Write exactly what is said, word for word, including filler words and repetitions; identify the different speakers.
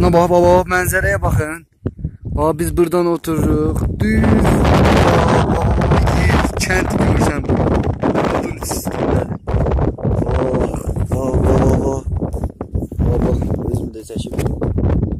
Speaker 1: Buna bak baba, mənzərəyə baxın. Aa, biz buradan otururuq. Düz. Kent görürsən. Odun üstündədir. Oh, oh, oh, oh. Baba, özümü də çəkim.